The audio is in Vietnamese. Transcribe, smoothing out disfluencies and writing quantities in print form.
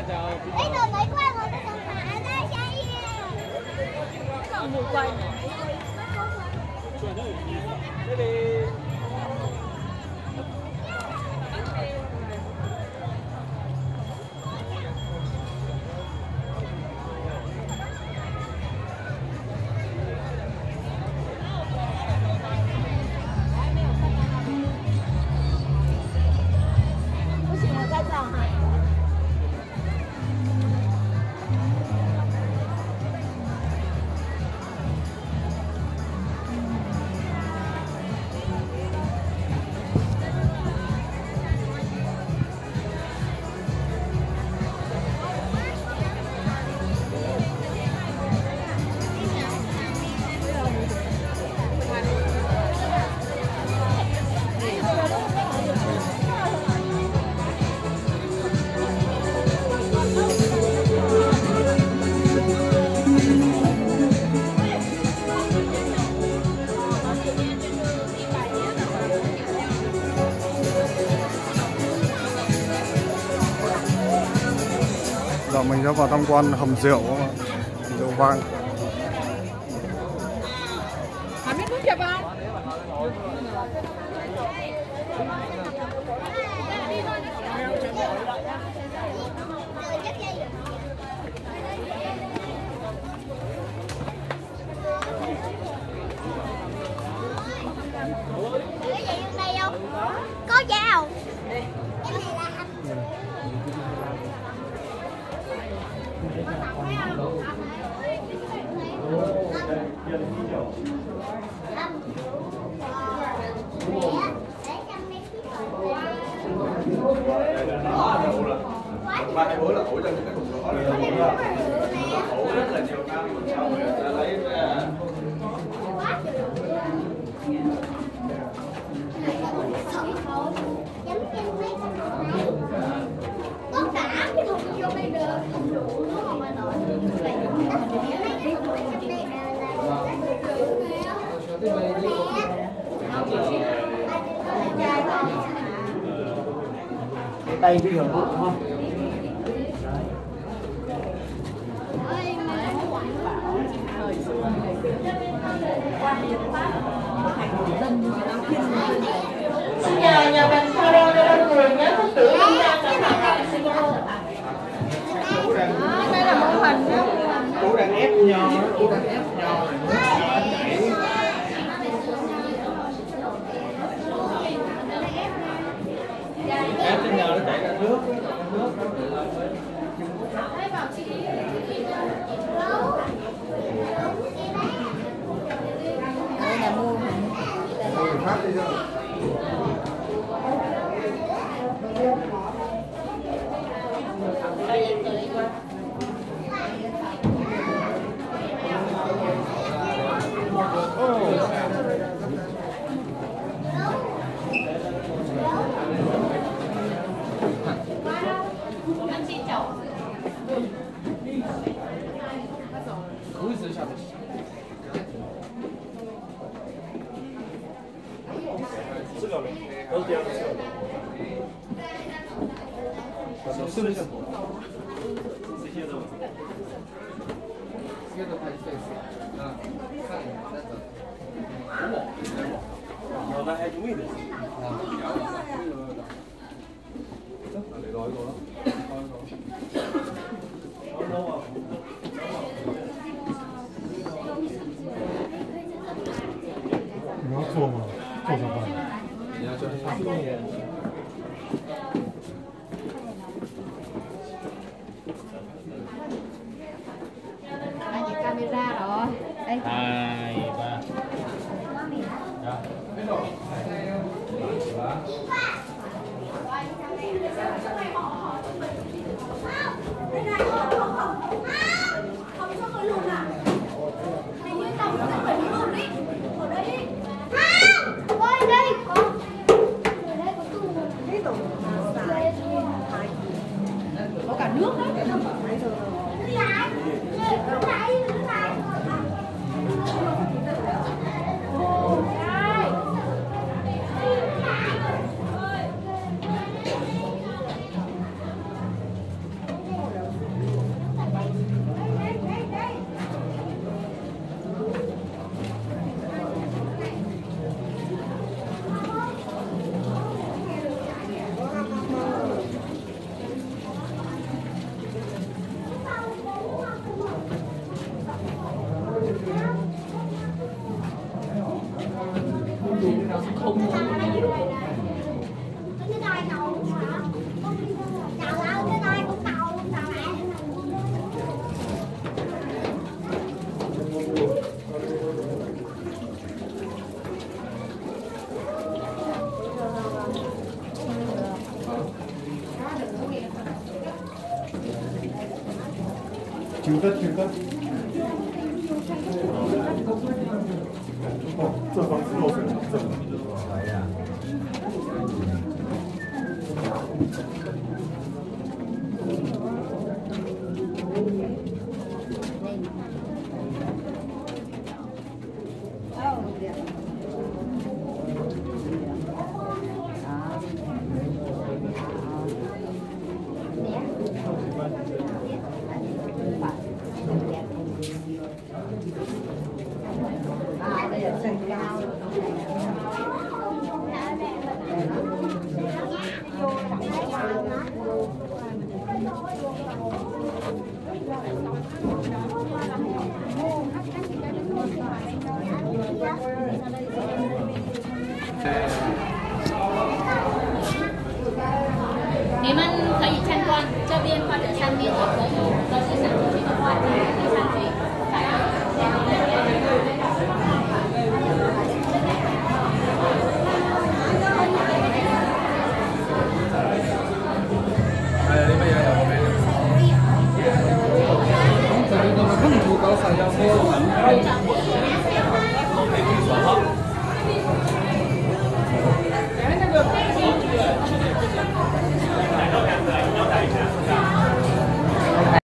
Ấy rồi mấy qua một cái thằng mã ra chạy. Còn một quay nữa. Giờ mình sẽ vào tham quan hầm rượu, rượu vang. Có dao. Ba hai bữa là ủi trong những cái thùng đó ủi rất là nhiều năm sau rồi ta lấy ra Tất cả cái thùng vô đây được không đủ đúng không bà nội? Tay bây giờ đúng không? Xin chào nhà bạn Saro cho đông người nhé, có tử linh đang là bạn đây là mẫu hình đó. Chú đang ép nho, chú đang ép nho ép trên nho nó chảy ra nước. Đây là mô hình. Phát đi chưa? 你要做吗？做什么？ 你要做差不多。 Camera rồi. Đây. 2, 3. Có cả nước đấy. 请的请的。哦，这房子漏水了，这。 你们可以参观这边或者上面也可以，都是想出去的话，可以上去。 係你乜嘢有個名？咁就要到咪跟住搞晒有咩？